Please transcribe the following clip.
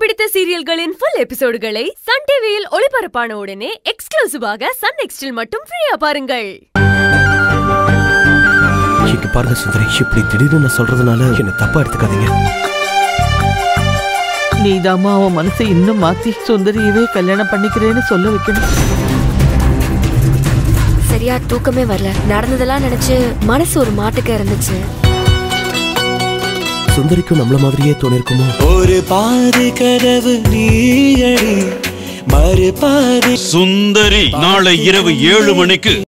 பிடித்த சீரியல்களின் full எபிசோடுகளை Sun டிவியில் ஒளிபரப்பான உடனே எக்ஸ்க்ளூசிவாக சன் நெக்ஸ்டில் மட்டும் ஃப்ரீயா பாருங்கள். இங்க பாருங்க சுந்தரி, இப்படி திடீர்னு நான் சொல்றதுனால என்ன தப்பா எடுத்துக்காதீங்க. நீதாம்மா அவன் மனசை இன்னும் மாத்தி சுந்தரியவே கல்யாணம் பண்ணிக்கிறேன்னு சொல்ல வைக்கணும். சரியா தூக்கமே வரல. நடந்ததெல்லாம் நினைச்சு மனசு ஒரு மாட்டுக்கு இருந்துச்சு. சுந்தரிக்கும் நம்மள மாதிரியே தோணிருக்குமோ? ஒரு பாதி கதவு நீயடி, மறு பாதி சுந்தரி நாளை இரவு 7 மணிக்கு